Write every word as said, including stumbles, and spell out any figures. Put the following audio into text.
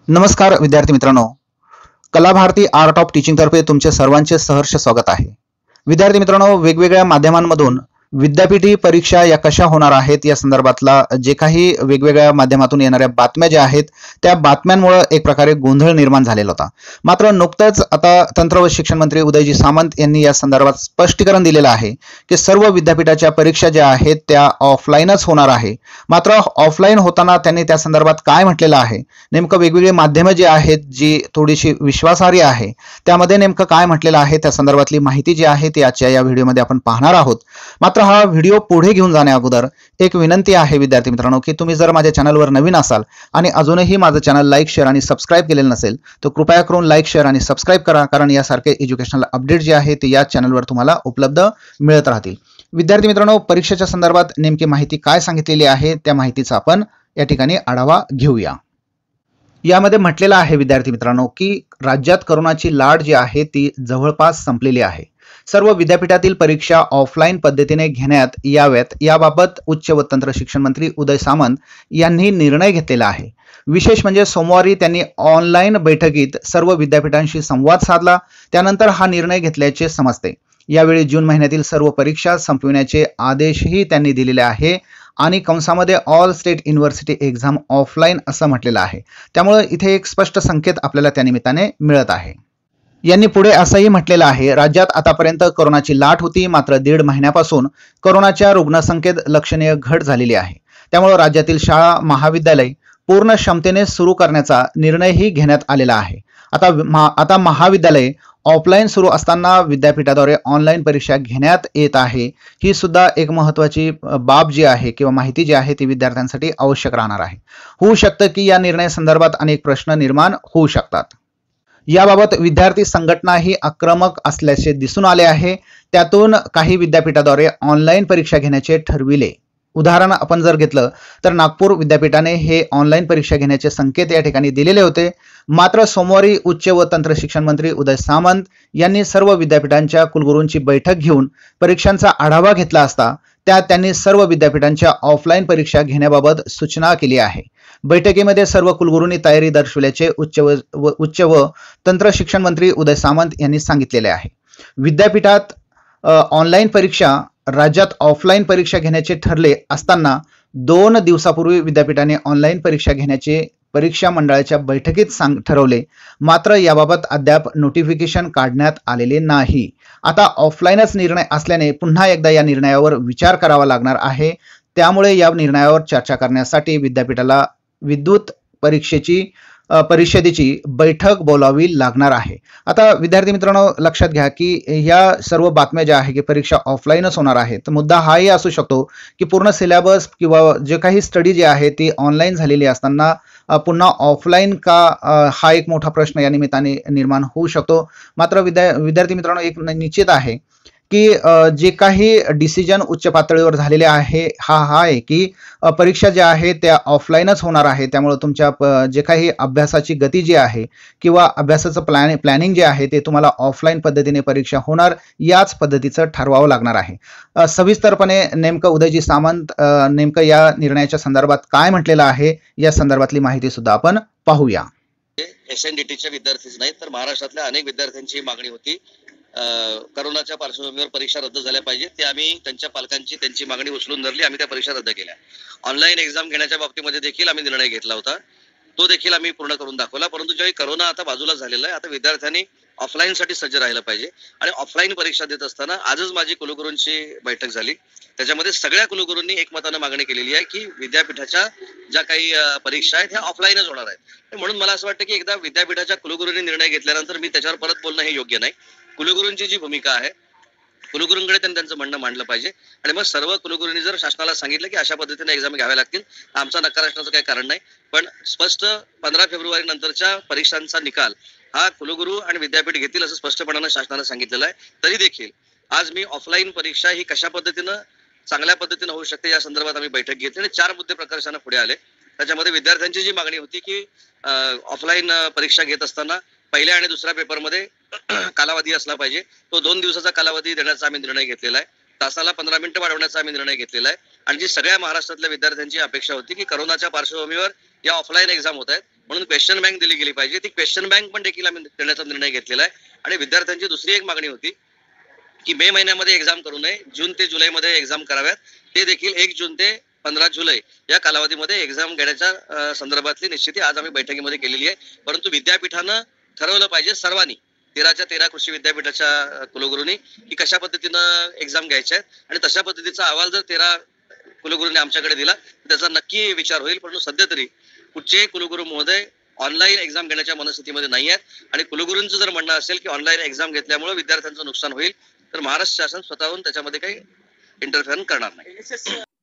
नमस्कार विद्यार्थी मित्रांनो, कला भारती आर्ट ऑफ टीचिंग तर्फे तुमचे सर्वांचे सहर्ष स्वागत आहे. विद्यार्थी मित्रांनो, वेगवेगळ्या माध्यमांमधून विद्यापीठी परीक्षा या कशा होणार आहेत या संदर्भातला जे काही वेगवेगळ्या माध्यमातून येणाऱ्या बातम्या ज्या आहेत त्या बातम्यांमुळे एक प्रकारे गोंधळ निर्माण झालेला होता. मात्र नुकतंच आता तंत्र व शिक्षण मंत्री उदयजी सामंत यांनी या संदर्भात स्पष्टीकरण दिलेलं आहे की सर्व विद्यापीठाच्या परीक्षा ज्या आहेत त्या ऑफलाईनच होणार आहे. मात्र ऑफलाईन होताना त्यांनी त्या संदर्भात काय म्हटलेलं आहे, नेमकं वेगवेगळे माध्यमं जी आहेत जी थोडीशी विश्वासार्ह आहे त्यामध्ये नेमकं काय म्हटलेलं आहे त्या संदर्भातली माहिती जी आहे ती आजच्या या व्हिडिओमध्ये आपण पाहणार आहोत. मात्र हा व्हिडिओ पुढे घेऊन जाण्या अगोदर एक विनंती आहे विद्यार्थी मित्रांनो की तुम्ही जर माझ्या चॅनलवर नवीन असाल आणि अजूनही माझं चॅनल लाईक शेअर आणि सबस्क्राईब केलेलं नसेल तर कृपया करून लाईक शेअर आणि सबस्क्राईब करा, कारण यासारखे एज्युकेशनल अपडेट जे आहे ते या चॅनलवर तुम्हाला उपलब्ध मिळत राहतील. विद्यार्थी मित्रांनो, परीक्षेच्या संदर्भात नेमकी माहिती काय सांगितलेली आहे त्या माहितीचा आपण या ठिकाणी आढावा घेऊया. यामध्ये म्हटलेलं आहे विद्यार्थी मित्रांनो की राज्यात करोनाची लाट जी आहे ती जवळपास संपलेली आहे. सर्व विद्यापीठातील परीक्षा ऑफलाईन पद्धतीने घेण्यात याव्यात याबाबत उच्च व तंत्र शिक्षण मंत्री उदय सामंत यांनी निर्णय घेतलेला आहे. विशेष म्हणजे सोमवारी त्यांनी ऑनलाईन बैठकीत सर्व विद्यापीठांशी संवाद साधला, त्यानंतर हा निर्णय घेतल्याचे समजते. यावेळी जून महिन्यातील सर्व परीक्षा संपविण्याचे आदेशही त्यांनी दिलेले आहे आणि कंसामध्ये all state university exam offline असं म्हटलेलं आहे. त्यामुळे इथे एक स्पष्ट संकेत आपल्याला त्या निमित्ताने मिळत आहे. यांनी पुढे असंही म्हटलेलं आहे, राज्यात आतापर्यंत कोरोनाची लाट होती, मात्र दीड महिन्यापासून कोरोनाच्या रुग्णसंख्येत लक्षणीय घट झालेली आहे. त्यामुळे राज्यातील शाळा महाविद्यालय पूर्ण क्षमतेने सुरू करण्याचा निर्णयही घेण्यात आलेला आहे. आता मा, आता महाविद्यालय ऑफलाईन सुरू असताना विद्यापीठाद्वारे ऑनलाईन परीक्षा घेण्यात येत आहे. ही सुद्धा एक महत्त्वाची बाब जी आहे किंवा माहिती जी आहे ती विद्यार्थ्यांसाठी आवश्यक राहणार आहे. होऊ शकतं की या निर्णयासंदर्भात अनेक प्रश्न निर्माण होऊ शकतात. याबाबत विद्यार्थी संघटनाही आक्रमक असल्याचे दिसून आले आहे. त्यातून काही विद्यापीठाद्वारे ऑनलाईन परीक्षा घेण्याचे ठरविले. उदाहरण आपण जर घेतलं तर नागपूर विद्यापीठाने हे ऑनलाईन परीक्षा घेण्याचे संकेत या ठिकाणी दिलेले होते. मात्र सोमवारी उच्च व तंत्र शिक्षण मंत्री उदय सामंत यांनी सर्व विद्यापीठांच्या कुलगुरूंची बैठक घेऊन परीक्षांचा आढावा घेतला असता त्यात त्यांनी सर्व विद्यापीठांच्या ऑफलाईन परीक्षा घेण्याबाबत सूचना केली आहे. बैठकीमध्ये सर्व कुलगुरूंनी तयारी दर्शवल्याचे उच्च व उच्च व तंत्र शिक्षण मंत्री उदय सामंत यांनी सांगितलेले आहे. विद्यापीठात ऑनलाईन परीक्षा राज्यात ऑफलाईन परीक्षा घेण्याचे ठरले असताना दोन दिवसापूर्वी विद्यापीठाने ऑनलाईन परीक्षा घेण्याचे परीक्षा मंडळाच्या बैठकीत सांग ठरवले. मात्र याबाबत अद्याप नोटिफिकेशन काढण्यात आलेले नाही. आता ऑफलाईनच निर्णय असल्याने पुन्हा एकदा या निर्णयावर विचार करावा लागणार आहे. त्यामुळे या निर्णयावर चर्चा करण्यासाठी विद्यापीठाला विद्युत परीक्षेची परिषदेची बैठक बोलावी लागणार आहे. आता विद्यार्थी मित्रांनो, लक्षात घ्या की या सर्व बातम्या ज्या आहे की परीक्षा ऑफलाईनच होणार आहे. तर मुद्दा हाही असू शकतो की पूर्ण सिलेबस किंवा जे काही स्टडी जी आहे ती ऑनलाईन झालेली असताना पुन्हा ऑफलाईन का, हा एक मोठा प्रश्न या निमित्ताने निर्माण होऊ शकतो. मात्र विद्या विद्यार्थी मित्रांनो, एक निश्चित आहे की जे काही डिसिजन उच्च पातळीवर झालेले आहे हा हा आहे की परीक्षा ज्या आहे त्या ऑफलाईनच होणार आहे. त्यामुळे तुमच्या जे काही अभ्यासाची गती जी आहे किंवा अभ्यासाचं प्लॅन प्लॅनिंग जे आहे ते तुम्हाला ऑफलाईन पद्धतीने परीक्षा होणार याच पद्धतीचं ठरवावं लागणार आहे. सविस्तरपणे नेमकं उदयजी सामंत नेमकं या निर्णयाच्या संदर्भात काय म्हटलेलं आहे या संदर्भातली माहिती सुद्धा आपण पाहूया. एस एन डी टीच्या विद्यार्थीच नाही तर महाराष्ट्रातल्या अनेक विद्यार्थ्यांची मागणी होती करोनाच्या पार्श्वभूमीवर परीक्षा रद्द झाल्या पाहिजे. ते आम्ही त्यांच्या पालकांची त्यांची मागणी उचलून धरली. आम्ही त्या परीक्षा रद्द केल्या. ऑनलाईन एक्झाम घेण्याच्या बाबतीमध्ये देखील आम्ही निर्णय घेतला होता, तो देखील आम्ही पूर्ण करून दाखवला. परंतु ज्यावेळी करोना आता बाजूला झालेला आहे, आता विद्यार्थ्यांनी ऑफलाईन साठी सज्ज राहिलं पाहिजे. आणि ऑफलाईन परीक्षा देत असताना आजच माझी कुलगुरूंची बैठक झाली. त्याच्यामध्ये सगळ्या कुलगुरूंनी एकमतानं मागणी केलेली आहे की विद्यापीठाच्या ज्या काही परीक्षा आहेत ह्या ऑफलाईनच होणार आहेत. म्हणून मला असं वाटतं की एकदा विद्यापीठाच्या कुलगुरूंनी निर्णय घेतल्यानंतर मी त्याच्यावर परत बोलणं हे योग्य नाही. कुलगुरूंची जी भूमिका आहे कुलगुरूंकडे त्यांनी त्यांचं म्हणणं मांडलं पाहिजे. आणि मग सर्व कुलगुरूंनी जर शासनाला सांगितलं की अशा पद्धतीने एक्झाम घ्याव्या लागतील, आमचा नकार असण्याचं काही कारण नाही. पण स्पष्ट पंधरा फेब्रुवारी नंतरच्या परीक्षांचा निकाल हा कुलगुरू आणि विद्यापीठ घेतील असं स्पष्टपणानं शासनानं सांगितलेलं आहे. तरी देखील आज मी ऑफलाईन परीक्षा ही कशा पद्धतीनं चांगल्या पद्धतीनं होऊ शकते या संदर्भात आम्ही बैठक घेतली आणि चार मुद्दे प्रकर्षानं पुढे आले. त्याच्यामध्ये विद्यार्थ्यांची जी मागणी होती की ऑफलाईन परीक्षा घेत असताना पहिल्या आणि दुसऱ्या पेपरमध्ये कालावधी असला पाहिजे, तो दोन दिवसाचा कालावधी देण्याचा आम्ही निर्णय घेतलेला आहे. तासाला पंधरा मिनिटं वाढवण्याचा आम्ही निर्णय घेतलेला आहे. आणि जी सगळ्या महाराष्ट्रातल्या विद्यार्थ्यांची अपेक्षा होती की करोनाच्या पार्श्वभूमीवर या ऑफलाईन एक्झाम होत आहेत, म्हणून क्वेश्चन बँक दिली गेली पाहिजे. ती क्वेश्चन बँक पण देखील आम्ही देण्याचा निर्णय घेतलेला आहे. आणि विद्यार्थ्यांची दुसरी एक मागणी होती की मे महिन्यामध्ये एक्झाम करू नये, जून ते जुलैमध्ये एक्झाम कराव्यात. ते देखील एक जून ते पंधरा जुलै या कालावधीमध्ये एक्झाम घेण्याच्या संदर्भातली निश्चिती आज आम्ही बैठकीमध्ये केलेली आहे. परंतु विद्यापीठानं ठरवलं पाहिजे सर्वांनी, तेराच्या तेरा कृषी विद्यापीठाच्या कुलगुरूंनी, की कशा पद्धतीनं एक्झाम घ्यायच्या आहेत. आणि तशा पद्धतीचा अहवाल जर तेरा कुलगुरूंनी आमच्याकडे दिला तर त्याचा नक्की विचार होईल. परंतु सध्या तरी कुठचेही कुलगुरू महोदय ऑनलाईन एक्झाम घेण्याच्या मनस्थितीमध्ये नाही आहेत. आणि कुलगुरूंचं जर म्हणणं असेल की ऑनलाईन एक्झाम घेतल्यामुळे विद्यार्थ्यांचं नुकसान होईल, तर महाराष्ट्र शासन स्वतःहून त्याच्यामध्ये काही इंटरफेअर करणार नाही.